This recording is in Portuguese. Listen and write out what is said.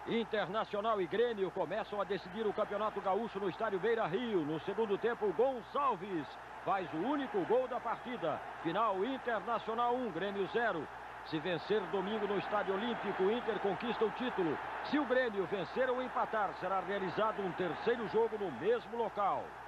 Internacional e Grêmio começam a decidir o Campeonato Gaúcho no estádio Beira-Rio. No segundo tempo, Gonçalves faz o único gol da partida. Final, Internacional 1, Grêmio 0. Se vencer domingo no Estádio Olímpico, o Inter conquista o título. Se o Grêmio vencer ou empatar, será realizado um terceiro jogo no mesmo local.